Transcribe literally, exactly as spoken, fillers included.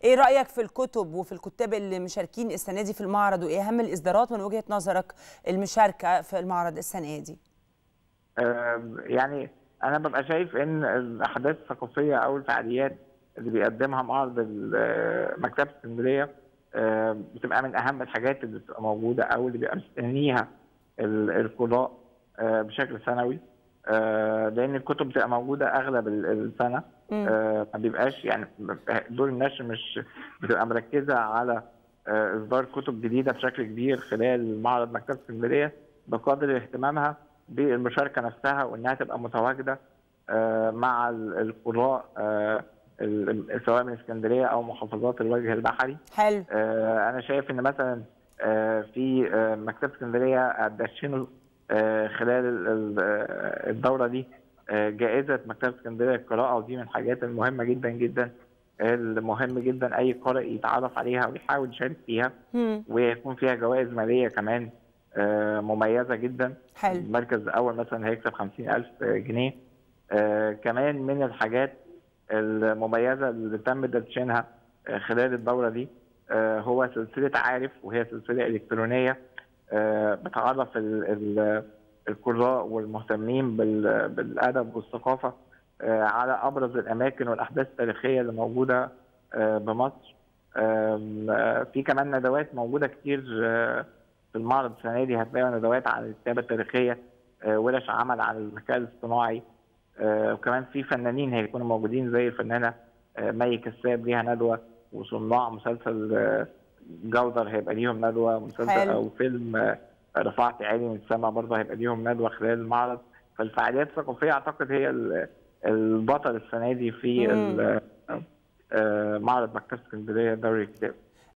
ايه رأيك في الكتب وفي الكتاب اللي مشاركين السنة دي في المعرض، وايه اهم الإصدارات من وجهة نظرك المشاركة في المعرض السنة دي؟ آه، يعني انا ببقى شايف ان الاحداث الثقافيه او الفعاليات اللي بيقدمها معرض ال- آه، مكتبه اسكندريه آه، بتبقى من اهم الحاجات اللي بتبقى موجوده او اللي بيبقى مستنيها ال- القراء آه، بشكل سنوي. آه، لان الكتب بتبقى موجوده اغلب ال- السنه. امم آه، ما بيبقاش يعني دور النشر مش بتبقى مركزه على آه، اصدار كتب جديده بشكل كبير خلال معرض مكتبه اسكندريه بقدر اهتمامها بالمشاركه نفسها وانها تبقى متواجده آه، مع ال- القراء آه، ال- ال- سواء من اسكندريه او محافظات الوجه البحري. حلو. آه، انا شايف ان مثلا آه، في آه، مكتبه اسكندريه دشنوا آه، خلال ال- ال- آه، الدوره دي آه، جائزه مكتبه اسكندريه للقراءه، ودي من الحاجات المهمه جدا جدا. المهم جدا اي قارئ يتعرف عليها ويحاول يشارك فيها، امم ويكون فيها جوائز ماليه كمان آه، مميزه جدا. حلو. المركز الاول مثلا هيكسب خمسين ألف جنيه. آه، كمان من الحاجات المميزه اللي تم تدشينها آه، خلال الدوره دي آه، هو سلسله عارف، وهي سلسله الكترونيه آه، بتعرف ال- ال- القراء والمهتمين بال- بالادب والثقافه آه، على ابرز الاماكن والاحداث التاريخيه اللي موجوده آه، بمصر. آم، آه، في كمان ندوات موجوده كتير آه، في المعرض السنه دي. هتلاقي ندوات عن الكتابه التاريخيه، آه، ورش عمل عن الذكاء الاصطناعي، آه، وكمان في فنانين هيكونوا موجودين زي الفنانه آه، مي كساب ليها ندوه، وصناع مسلسل آه، جودر هيبقى ليهم ندوه، مسلسل حلو. او فيلم آه، رفعت عيني من السما برضه هيبقى ليهم ندوه خلال المعرض. فالفعاليات الثقافيه اعتقد هي ال- البطل السنه دي في امم ال- آه، معرض مكتبه اسكندريه دوري الكتاب.